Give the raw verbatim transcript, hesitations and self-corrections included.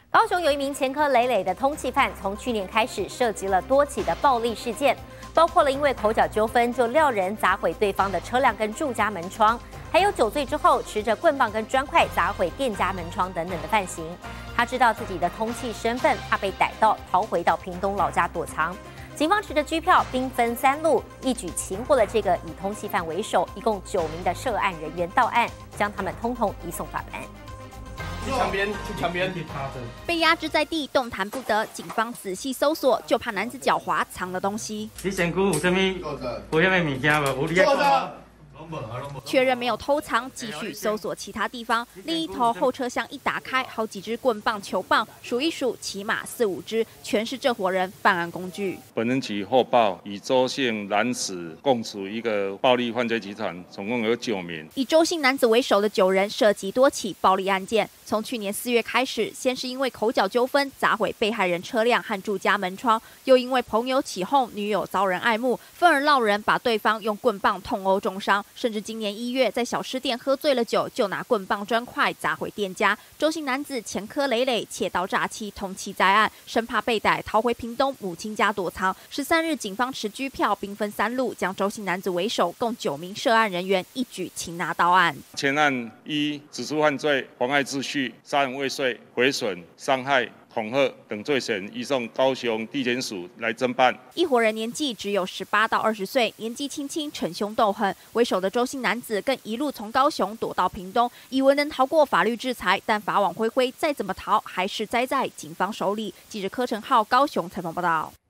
高雄有一名前科累累的通缉犯，从去年开始涉及了多起的暴力事件，包括了因为口角纠纷就撂人砸毁对方的车辆跟住家门窗，还有酒醉之后持着棍棒跟砖块砸毁店家门窗等等的犯行。他知道自己的通缉身份，怕被逮到，逃回到屏东老家躲藏。警方持着拘票，兵分三路，一举擒获了这个以通缉犯为首，一共九名的涉案人员到案，将他们通通移送法办。 去墙边，去墙边。 被压制在地，动弹不得。警方仔细搜索，就怕男子狡猾藏了东西。 你身躯有啥物？有啥物物件无？有你在讲。 确认没有偷藏，继续搜索其他地方。另一头后车厢一打开，好几支棍棒、球棒，数一数，起码四五支，全是这伙人犯案工具。 本人起获报，以周姓男子共处一个暴力犯罪集团，总共有九名。 以周姓男子为首的九人涉及多起暴力案件。从去年四月开始，先是因为口角纠纷砸毁被害人车辆和住家门窗，又因为朋友起哄，女友遭人爱慕，愤而闹人，把对方用棍棒痛殴重伤。甚至今年一月，在小吃店喝醉了酒，就拿棍棒、砖块砸毁店家。周姓男子前科累累，窃盗诈欺，通缉在案，生怕被逮，逃回屏东母亲家躲藏。十三日，警方持拘票，兵分三路，将周姓男子为首，共九名涉案人员一举擒拿到案。 前案一指出犯罪、妨碍秩序、杀人未遂、毁损、伤害、恐吓等罪嫌，移送高雄地检署来侦办。 一伙人年纪只有十八到二十岁，年纪轻轻，逞凶斗狠。为首的周姓男子更一路从高雄躲到屏东，以为能逃过法律制裁，但法网恢恢，再怎么逃，还是栽在警方手里。记者柯成浩高雄采访报道。